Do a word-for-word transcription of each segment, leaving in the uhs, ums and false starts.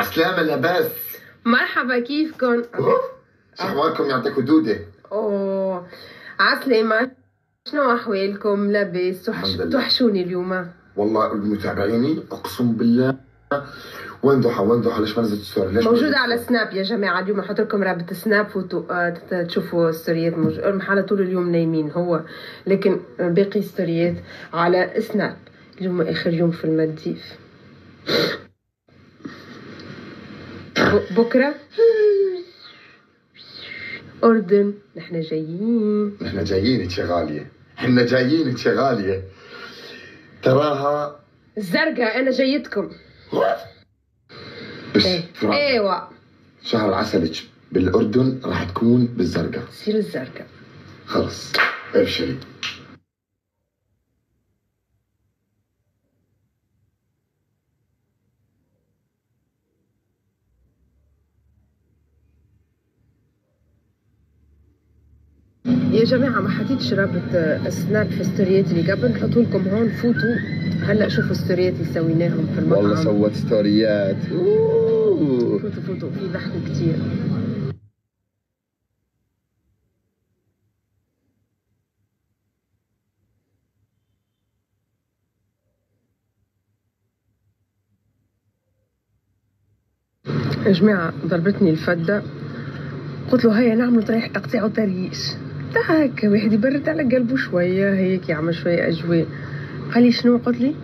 عسلامة لاباس. مرحبا كيفكن؟ شو احوالكم يعطيكم دودة؟ اوه عسلامة، شنو احوالكم؟ لاباس؟ توحش... توحشوني اليوم والله. متابعيني اقسم بالله. وين ضحى؟ وين ضحى؟ ليش ما نزلت ستوري؟ ليش موجودة على سناب يا جماعة. اليوم احط لكم رابط سناب فوتو آه تشوفوا ستوريات. موج... المحلة طول اليوم نايمين هو، لكن باقي ستوريات على سناب. اليوم اخر يوم في المالديف. بكرة أردن. نحن جايين نحن جايين انت غالية. احنا جايين انت غالية. تراها الزرقاء. أنا جايتكم. بس ايه فرانسا. ايوه شهر عسلك بالأردن راح تكون بالزرقاء. تصير الزرقاء. خلص ابشري. يا جماعة ما حطيتش رابط السناب في ستوريات اللي قبل، نحطه لكم هون. فوتوا هلا شوفوا ستوريات اللي سويناهم في المطعم. والله سوت ستوريات. أوه. فوتوا فوتوا في ضحك كتير. يا جماعة ضربتني الفدة، قلت له هيا نعملوا طريح تقطيع وتريش. هيك واحد يبرد على قلبه شوية، هيك يعمل شوية أجواء. قال لي شنو؟ قلت لي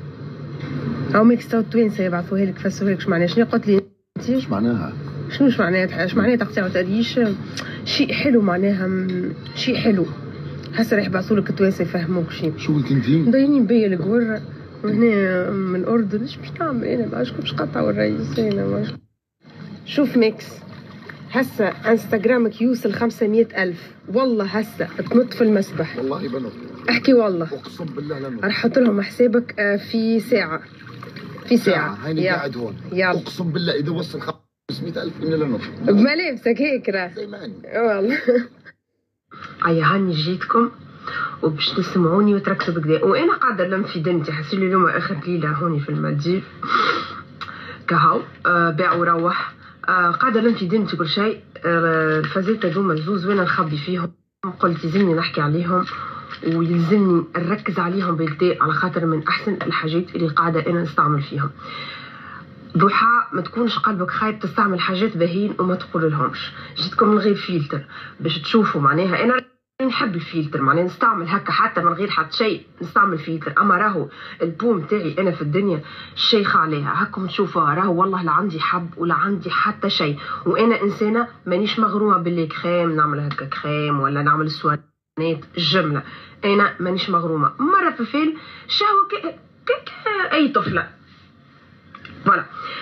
أو ميكس تو توين سيبعثوها لك فسوها لك. شو معناها؟ شنو قلت لي أنت؟ ايش معناها؟ شنو ايش معناها؟ ايش معناها تقطيع وتريش؟ شيء حلو معناها، شيء حلو. هسه راح يبعثوا لك التوانسة يفهموك شيء. شو قلت انتي؟ مضايقين بيا القورة وهنا من الأردن. ايش باش نعمل أنا بقى؟ شكون باش قطعوا الرئيس هنا؟ مش... شوف ميكس، هسه انستغرامك يوصل خمسمية ألف. والله هسه تنط في المسبح. والله بنط. احكي والله. اقسم بالله لنط. رح احط لهم حسابك في ساعة. في ساعة. هيني قاعد هون. يلا. اقسم بالله اذا وصل خمسمية ألف اني لنط. بملابسك هيك راه. زي ما اني. والله. اي هاني جيتكم وباش تسمعوني وتركزوا بكذا، وانا قاعده نلم في دنتي. حسيت لي اليوم اخر ليله هوني في المالديف كهو. آه باع وروح. آه قاعده نلم في دنتي كل شيء. آه الفازات هذوما الزوز وين نخبي فيهم؟ قلت يلزمني نحكي عليهم ويلزمني نركز عليهم بالكدا، على خاطر من احسن الحاجات اللي قاعده انا نستعمل فيهم. ضحى ما تكونش قلبك خايب تستعمل حاجات باهين وما تقول لهمش. جيتكم من غير فلتر باش تشوفوا معناها. انا نحب الفلتر معناها نستعمل هكا حتى من غير حتى شيء نستعمل فلتر. اما راهو البوم تاعي انا في الدنيا شيخه عليها. هاكم تشوفوها راهو والله لا عندي حب ولا عندي حتى شيء. وانا انسانه مانيش مغرومه باللي كريم نعمل هكا كريم ولا نعمل سوانات الجمله. انا مانيش مغرومه. مره في فيلم شهوه ك... ك... ك... اي طفله. فوالا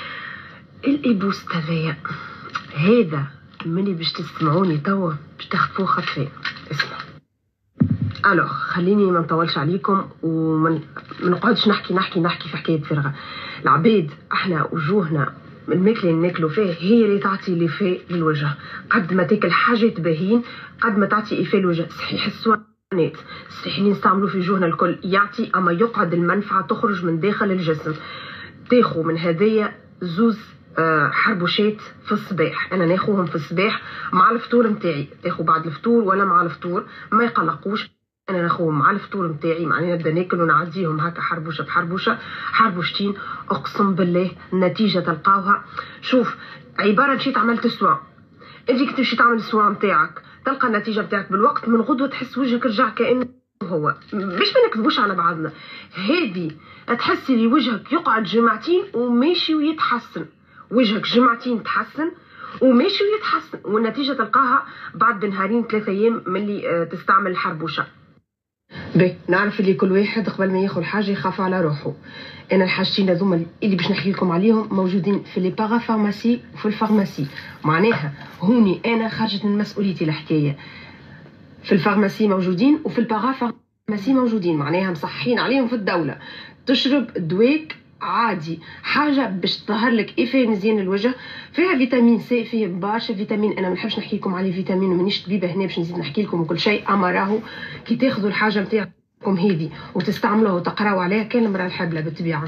الابوس تاعي هذا ملي باش تسمعوني توا باش تخفوه خطفين. اسمع الوغ خليني ما نطولش عليكم وما نقعدش نحكي نحكي نحكي في حكايه فارغه. العباد احنا وجوهنا الماكله اللي ناكلوا فيه هي اللي تعطي لي في للوجه. قد ما تاكل حاجات باهين قد ما تعطي إيفاء للوجه. صحيح السوانات صحيح اللي نستعملوا في وجوهنا الكل يعطي، اما يقعد المنفعه تخرج من داخل الجسم. تاخو من هدايا زوز آه حربوشات في الصباح. انا ناخوهم في الصباح مع الفطور نتاعي. تاخو بعد الفطور ولا مع الفطور ما يقلقوش. انا ناخوهم مع الفطور نتاعي. معناها نبدا ناكل ونعديهم هكا حربوشه بحربوشه حربوشتين. اقسم بالله النتيجه تلقاوها. شوف عباره مشيت عملت سوا، انت كنت مشيت تعمل السوا نتاعك تلقى النتيجه نتاعك بالوقت. من غدوه تحس وجهك رجع كانه هو. باش ما نكذبوش على بعضنا، هذه تحسي لي وجهك يقعد جمعتين وماشي ويتحسن. وجهك جمعتين تحسن وماشي ويتحسن، والنتيجه تلقاها بعد بنهارين ثلاثة ايام ملي تستعمل الحربوشه. بي نعرف اللي كل واحد قبل ما ياخذ حاجه يخاف على روحه. انا الحاجتين هذوما اللي باش نحكي لكم عليهم موجودين في لي باغا فارماسي وفي الفارماسي. معناها هوني انا خرجت من مسؤوليتي الحكايه. في الفارماسي موجودين وفي الباغا فارماسي موجودين. معناها مصحين عليهم في الدوله. تشرب دواك عادي، حاجه باش تظهر لك ايفاء مزيان للوجه. فيها فيتامين سي، فيه برشا فيتامين. انا ما نحبش نحكي لكم على فيتامين ومانيش طبيبه هنا باش نزيد نحكي لكم وكل شيء. اما راهو كي تاخذوا الحاجه نتاعكم هذه وتستعملوها وتقراوا عليها كان المراه الحبله بالطبيعه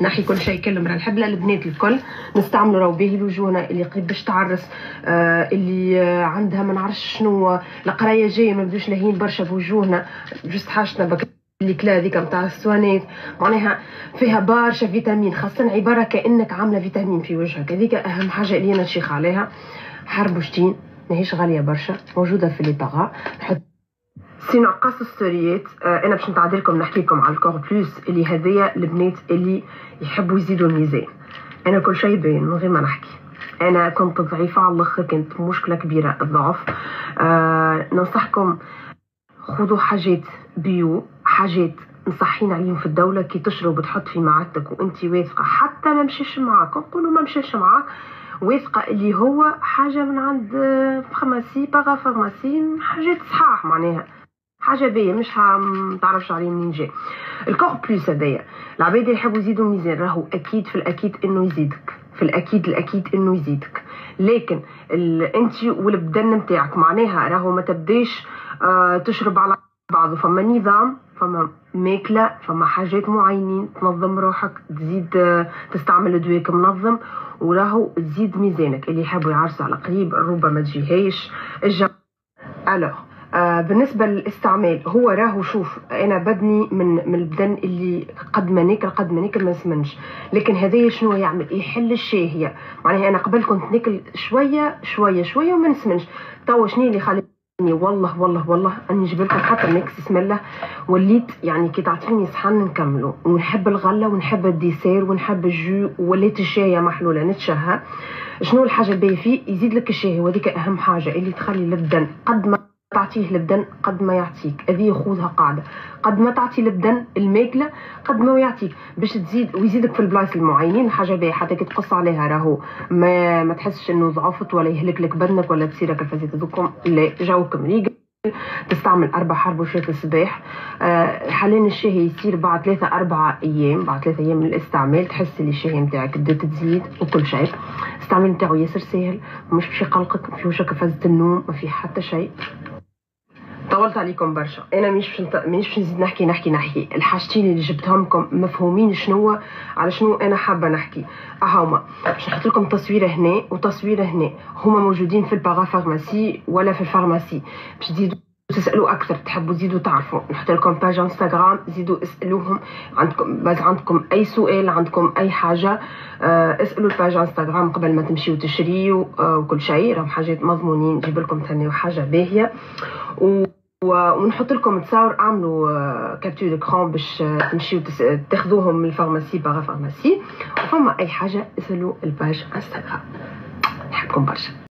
نحي كل شيء كل مرة. نحب للبنات الكل نستعملوا راهو باهي وجوهنا، اللي قريب باش تعرس، آه اللي آه عندها ما نعرفش شنو القرايه جايه ما بدوش لاهين برشا بوجوهنا، جست حاجتنا بك اللي كلا هذيك نتاع السوانات، معناها فيها برشا فيتامين، خاصة عبارة كأنك عاملة فيتامين في وجهك. هذيك أهم حاجة اللي أنا نشيخ عليها. حربوشتين ماهيش غالية برشا، موجودة في لي باغا. نحط سينو قص ستوريات. آه انا باش نتعدى لكم نحكي لكم على الكور بلوس، اللي هذيا البنات اللي يحبوا يزيدوا الميزان. انا كل شيء باين من غير ما نحكي، انا كنت ضعيفه على الاخر، كانت مشكله كبيره الضعف. آه ننصحكم خذوا حاجات بيو، حاجات نصحين عليهم في الدوله، كي تشرب وتحط في معدتك وانت واثقه، حتى ما مشيش معاك، نقولوا ما مشيش معاك، واثقه اللي هو حاجه من عند فارماسي باغا فارماسي، حاجات صحاح معناها حاجه بيه، مش متعرفش عليه منين جاي. الكور بلوس هذايا العباد اللي يحبوا يزيدوا ميزان، راهو اكيد في الاكيد انه يزيدك، في الاكيد الاكيد انه يزيدك، لكن انت والبدن نتاعك معناها راهو ما تبداش آه تشرب على بعضه. فما نظام، فما ماكله، فما حاجات معينين تنظم روحك، تزيد آه تستعمل ادويك منظم، وراهو تزيد ميزانك. اللي يحبوا يعرسوا على قريب ربما تجيهاش الجو. الوغ آه بالنسبه للاستعمال، هو راهو شوف انا بدني من من البدن اللي قد ما ناكل قد ما ناكل ما نسمنش، لكن هذايا شنو يعمل؟ يحل الشهيه. معناها انا قبل كنت ناكل شويه شويه شويه وما نسمنش، توا شنو اللي خلاني والله والله والله اني نجيب لكم حتى الميكس بسم الله، وليت يعني كي تعطيني صحن نكمله، ونحب الغله ونحب الديسير ونحب الجو، وليت الشايه محلوله نتشهى. شنو الحاجه الباهيه فيه؟ يزيد لك الشهيه، وهذيك اهم حاجه اللي تخلي البدن قد ما تعطيه البدن قد ما يعطيك. هذه خذها قاعده، قد ما تعطي البدن الماكله قد ما يعطيك، باش تزيد ويزيدك في البلايص المعينين. حاجه باهيه حتى كي تقص عليها راهو ما ما تحسش انه ضعفت ولا يهلك لك بدنك ولا تصيرك الفازات هذوكم، لا جوكم ريقل. تستعمل اربع حربوشات الصباح. أه حاليا الشهي يصير بعد ثلاثة أربعة أيام، بعد ثلاثة أيام من الاستعمال تحس اللي الشهي نتاعك بدات تزيد وكل شيء. الاستعمال نتاعو ياسر سهل، مش باش يقلقك، ما فيهوش فازة النوم، ما فيه حتى شيء. طولت عليكم برشا، انا مش باش مانيش باش نزيد نحكي نحكي نحكي الحاجتين اللي جبتهم لكم مفهومين شنو على شنو انا حابه نحكي. هما باش نحط لكم تصويره هنا وتصويره هنا، هما موجودين في الباغا فارماسي ولا في الفارماسي. باش تزيدوا تسالوا اكثر، تحبوا تزيدوا تعرفوا، نحط لكم باج انستغرام، زيدوا اسالوهم. عندكم باز عندكم اي سؤال، عندكم اي حاجه، أه اسالوا الباج انستغرام قبل ما تمشيو تشريوا أه وكل شيء، راهم حاجات مضمونين، نجيب لكم ثاني حاجه باهيه. و ونحط لكم تصاور، اعملوا كابتور ديكرون باش تمشيو تاخذوهم من الفارماسي باغا فارماسي. وفما اي حاجه اسالوا الباج انستغرام. نحبكم برشا.